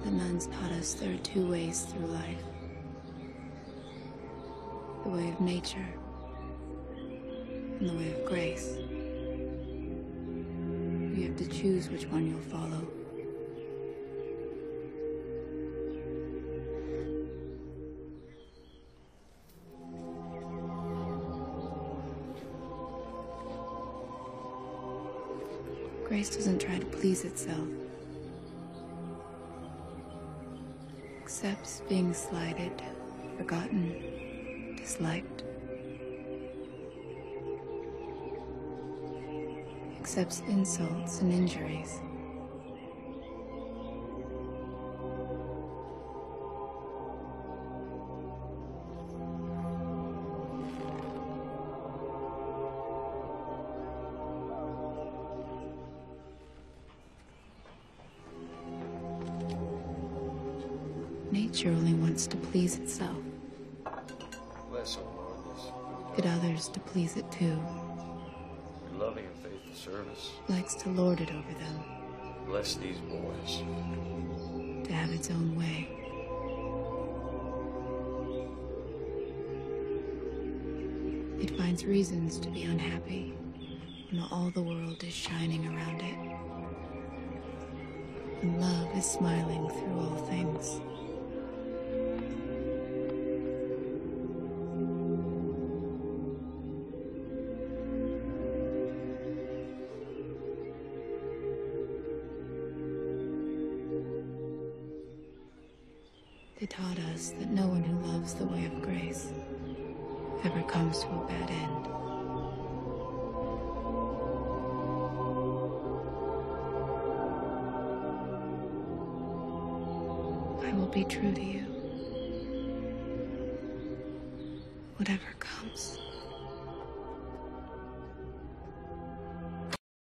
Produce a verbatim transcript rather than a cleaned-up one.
The nuns taught us there are two ways through life. The way of nature and the way of grace. You have to choose which one you'll follow. Grace doesn't try to please itself. Accepts being slighted, forgotten, disliked. Accepts insults and injuries. Nature only wants to please itself. Get others to please it too. Your loving and faithful service. Likes to lord it over them. Bless these boys. To have its own way. It finds reasons to be unhappy when all the world is shining around it. And love is smiling through all things. They taught us that no one who loves the way of grace ever comes to a bad end. I will be true to you, whatever comes.